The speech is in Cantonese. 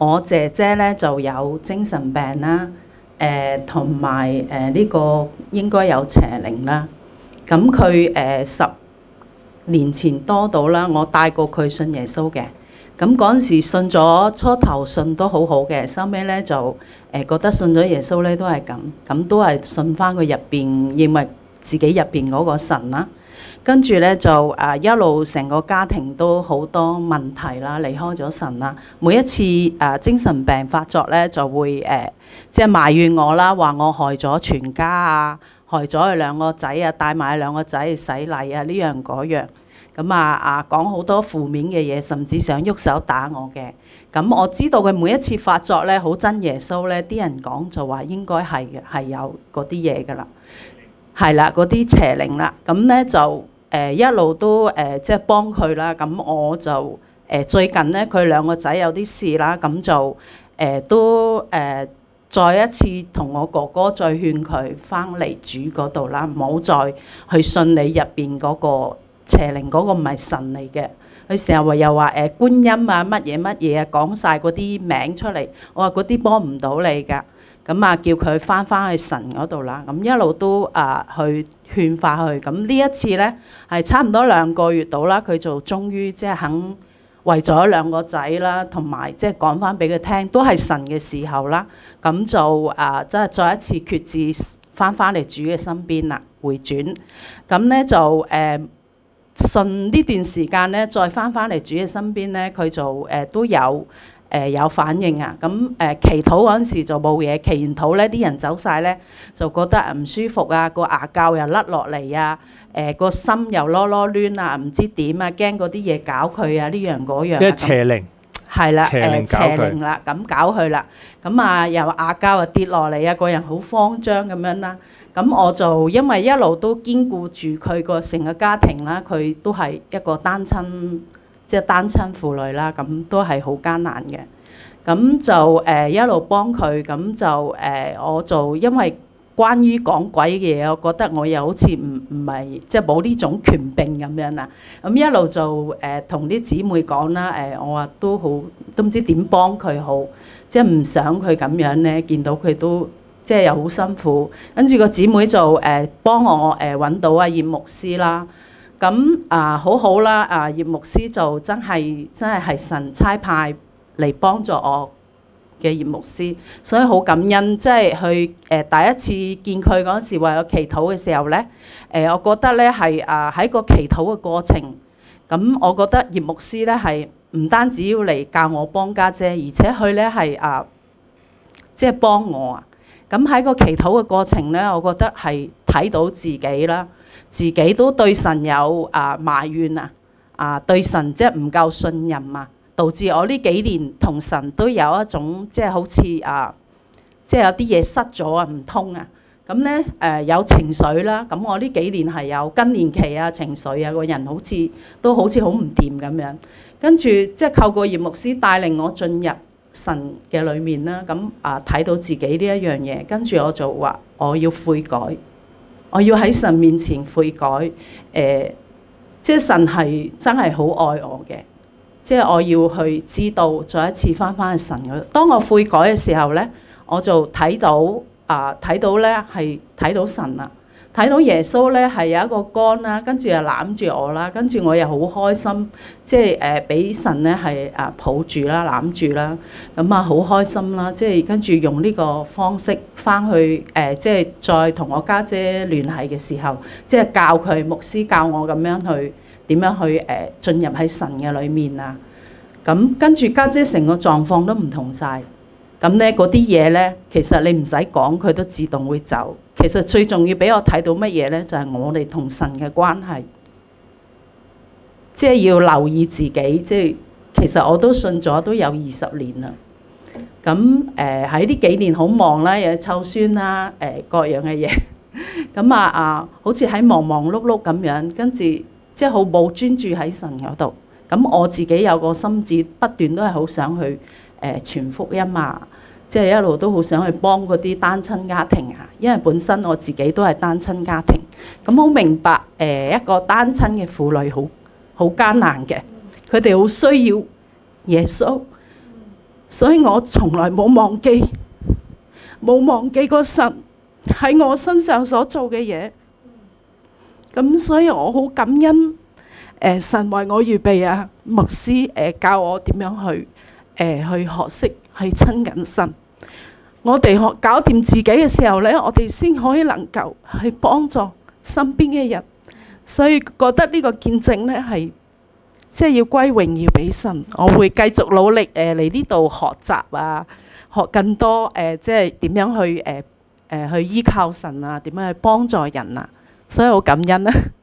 我姐姐咧就有精神病啦，同埋呢個應該有邪靈啦。咁佢10年前多到啦，我帶過佢信耶穌嘅。咁嗰陣時信咗，初頭信都好好嘅，收尾咧就覺得信咗耶穌咧都係咁都係信翻佢入邊，認為自己入邊嗰個神啦。跟住咧就一路成個家庭都好多問題啦，離開咗神啦。每一次精神病發作咧，就會即係埋怨我啦，話我害咗全家啊，害咗佢兩個仔啊，帶埋兩個仔去洗禮啊，呢樣嗰樣。咁講好多負面嘅嘢，甚至想喐手打我嘅。咁我知道佢每一次發作咧，好憎耶穌咧，啲人講就話應該係嘅，係有嗰啲嘢噶啦，係啦，嗰啲邪靈啦。咁咧就一路都即係幫佢啦。咁我就最近咧，佢兩個仔有啲事啦，咁就都再一次同我哥哥再勸佢翻嚟主嗰度啦，唔好再去信你入邊嗰個邪靈，嗰個唔係神嚟嘅。佢成日話又話觀音啊乜嘢乜嘢啊，講晒嗰啲名出嚟。我話嗰啲幫唔到你㗎。咁叫佢翻去神嗰度啦。咁一路都去勸化佢。咁呢一次咧係差唔多2個月到啦，佢就終於即係肯為咗兩個仔啦，同埋即係講翻俾佢聽，都係神嘅時候啦。咁就即係再一次決志翻嚟主嘅身邊啦，回轉。咁咧就信呢段時間咧，再翻嚟主嘅身邊咧，佢就都有反應啊。咁祈禱嗰陣時就冇嘢，祈完禱咧啲人走晒咧，就覺得唔舒服啊，個牙骹又甩落嚟啊，個心又囉攣啊，唔知點啊，驚嗰啲嘢搞佢啊，呢樣嗰樣。 即係邪靈。 係啦， 邪靈啦，咁搞佢啦。咁又牙骹又跌落嚟啊，個人好慌張咁樣啦。咁我就因為一路都兼顧住佢個成個家庭啦，佢都係一個單親，即係單親婦女啦，咁都係好艱難嘅。咁就一路幫佢，咁就我就因為關於講鬼嘅嘢，我覺得我又好似唔係即係冇呢種權柄咁樣啦。咁一路就同啲姊妹講啦，我話都唔知點幫佢好，即係唔想佢咁樣咧，見到佢都即係又好辛苦。跟住個姊妹就幫我揾到阿葉牧師啦。咁好好啦，葉牧師就真係神差派嚟幫助我嘅葉牧師，所以好感恩。即係去第一次見佢嗰陣時，為我祈禱嘅時候咧，我覺得咧係喺個祈禱嘅過程，咁我覺得葉牧師咧係唔單止要嚟教我幫家姐，而且佢咧係即係幫我啊。咁喺個祈禱嘅過程咧，我覺得係睇到自己啦，自己都對神有埋怨對神即係唔夠信任啊，導致我呢幾年同神都有一種即係好似即係有啲嘢失咗啊，唔通啊。咁咧有情緒啦，咁我呢幾年係有更年期啊，情緒啊，個人好似好唔掂咁樣。跟住即係透過葉牧師帶領我進入神嘅裏面啦，咁睇到自己呢一樣嘢，跟住我就話我要悔改，我要喺神面前悔改。即係神係真係好愛我嘅，即係我要去知道再一次翻去神嗰度。當我悔改嘅時候咧，我就睇到咧係睇到神啦，睇到耶穌咧係有一個竿啦，跟住又攬住我啦，跟住我又好開心，即係俾神咧係抱住啦，攬住啦，咁好開心啦，即係跟住用呢個方式翻去即係再同我家姐聯繫嘅時候，即係教佢牧師教我咁樣去點樣去進入喺神嘅裏面啊。咁跟住家姐成個狀況都唔同晒。咁咧嗰啲嘢咧，其實你唔使講，佢都自動會走。其實最重要俾我睇到乜嘢咧，就係我哋同神嘅關係，即係要留意自己。即係其實我都信咗都有20年啦。咁喺呢幾年好忙啦，又湊孫啦，各樣嘅嘢。咁好似喺忙忙碌碌咁樣，跟住即係好冇專注喺神嗰度。咁我自己有個心志，不斷都係好想去傳福音啊，即係一路都好想去幫嗰啲單親家庭啊，因為本身我自己都係單親家庭，咁好明白一個單親嘅婦女好艱難嘅，佢哋好需要耶穌， 所以我從來冇忘記過神喺我身上所做嘅嘢。咁所以我好感恩神為我預備牧師教我點樣去學識去親近神。我哋搞掂自己嘅時候呢，我哋先可以能夠去幫助身邊嘅人。所以覺得呢個見證呢係即係要歸榮耀俾神。我會繼續努力嚟呢度學習學更多即係點樣去依靠神點樣去幫助人所以好感恩